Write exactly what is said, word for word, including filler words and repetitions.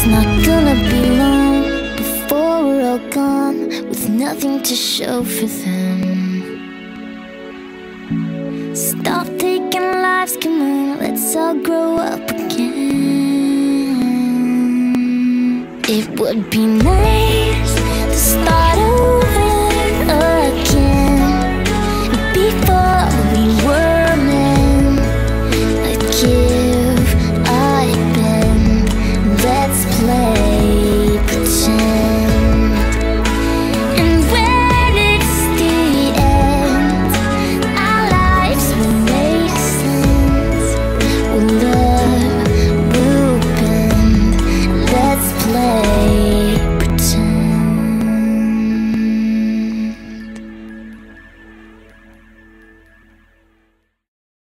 It's not gonna be long before we're all gone, with nothing to show for them. Stop thinking life's come on, let's all grow up again. It would be nice